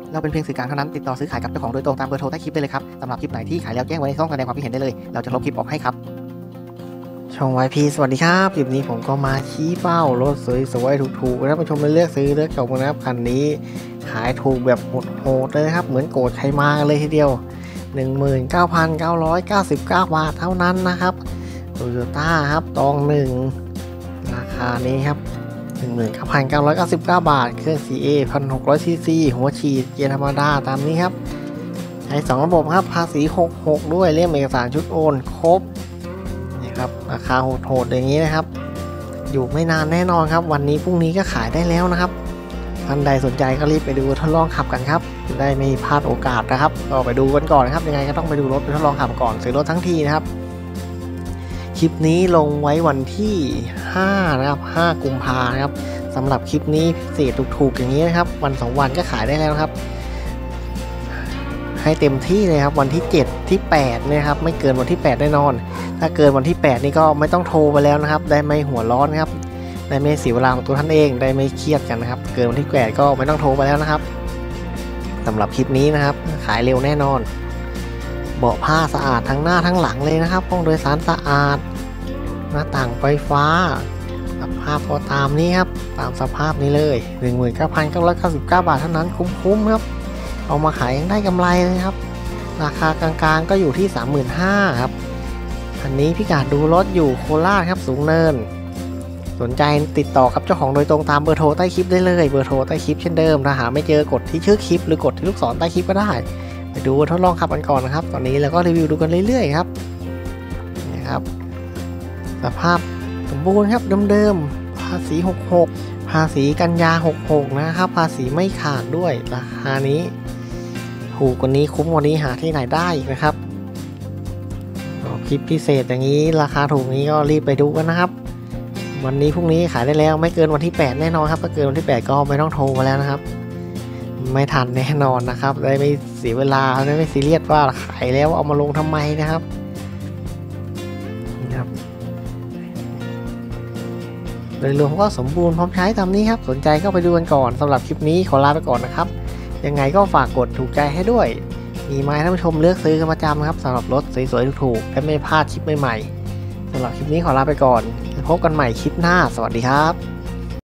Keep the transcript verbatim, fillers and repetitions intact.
เราเป็นเพียงสื่อกลางเท่านั้นติดต่อซื้อขายกับเจ้าของโดยตรงตามเบอร์โทรใต้คลิปได้เลยครับสำหรับคลิปไหนที่ขายแล้วแจ้งไว้ในช่องแสดงความคิดเห็นได้เลยเราจะลบคลิปออกให้ครับช่อง วาย พี สวัสดีครับคลิปนี้ผมก็มาชี้เป้ารถสวยๆถูกๆนะผู้ชมมาเลือกซื้อเลือกชมกันนะครับคันนี้ขายถูกแบบโหดๆเลยนะครับเหมือนโกรธใครมาเลยทีเดียว หนึ่งหมื่นเก้าพันเก้าร้อยเก้าสิบเก้า บาทเท่านั้นนะครับ Toyota ครับตองหนึ่งราคานี้ครับ หนึ่งหมื่นเก้าพันเก้าร้อยเก้าสิบเก้า บาทเครื่อง ซี เอ หนึ่งพันหกร้อย ซี ซี หัวฉีดเกียร์ธรรมดาตามนี้ครับใช้สองระบบครับภาษีหกสิบหกด้วยเล่มเอกสารชุดโอนครบนี่ครับราคาโหดๆอย่างนี้นะครับอยู่ไม่นานแน่นอนครับวันนี้พรุ่งนี้ก็ขายได้แล้วนะครับท่านใดสนใจก็รีบไปดูทดลองขับกันครับจะได้ไม่พลาดโอกาสนะครับก็ไปดูกันก่อนนะครับยังไงก็ต้องไปดูรถไปทดลองขับก่อนซื้อรถทั้งทีนะครับคลิปนี้ลงไว้วันที่ห้านะครับห้ากุมภาพันธ์นะครับสำหรับคลิปนี้พิเศษถูกๆอย่างนี้นะครับวันสองวันก็ขายได้แล้วครับให้เต็มที่เลยครับวันที่เจ็ดที่แปดนะครับไม่เกินวันที่แปดแน่นอนถ้าเกินวันที่แปดนี่ก็ไม่ต้องโทรไปแล้วนะครับได้ไม่หัวร้อนครับได้ไม่เสียเวลาของตัวท่านเองได้ไม่เครียดกันนะครับเกินวันที่แปดก็ไม่ต้องโทรไปแล้วนะครับสำหรับคลิปนี้นะครับขายเร็วแน่นอนเบาะผ้าสะอาดทั้งหน้าทั้งหลังเลยนะครับห้องโดยสารสะอาดหน้าต่างไฟฟ้าสภาพก็ตามนี้ครับตามสภาพนี้เลย หนึ่งหมื่นเก้าพันเก้าร้อยเก้าสิบเก้า บาทเท่านั้นคุ้มๆครับเอามาขายยังได้กำไรเลยครับราคากลางๆก็อยู่ที่ สามหมื่นห้าพัน ครับอันนี้พี่กาดดูรถอยู่โคราชครับสูงเนินสนใจติดต่อกับเจ้าของโดยตรงตามเบอร์โทรใต้คลิปได้เลยเบอร์โทรใต้คลิปเช่นเดิมถ้าหาไม่เจอกดที่ชื่อคลิปหรือกดที่ลูกศรใต้คลิปก็ได้ไปดูทดลองขับกันก่อนนะครับตอนนี้เราก็รีวิวดูกันเรื่อยๆครับนี่ครับสภาพสมบูรณ์ครับเดิมๆภาษีหกสิบหกภาษีกันยาหกสิบหกนะครับภาษีไม่ขาดด้วยราคานี้ถูกกว่านี้คุ้มกว่านี้หาที่ไหนได้อีกนะครับคลิปพิเศษอย่างนี้ราคาถูกนี้ก็รีบไปดูกันนะครับวันนี้พรุ่งนี้ขายได้แล้วไม่เกินวันที่แปดแน่นอนครับถ้าเกินวันที่แปดก็ไม่ต้องโทรมาแล้วนะครับไม่ทันแน่นอนนะครับได้ไม่เสียเวลาได้ไม่ซีเรียสว่าขายแล้วเอามาลงทำไมนะครับนี่ครับโดยรวมก็สมบูรณ์พร้อมใช้ตามนี้ครับสนใจก็ไปดูกันก่อนสำหรับคลิปนี้ขอลาไปก่อนนะครับยังไงก็ฝากกดถูกใจให้ด้วยมีไม้ท่านผู้ชมเลือกซื้อกันประจำครับสำหรับรถสวยๆถูกๆและไม่พลาดคลิปใหม่ๆสำหรับคลิปนี้ขอลาไปก่อนพบกันใหม่คลิปหน้าสวัสดีครับ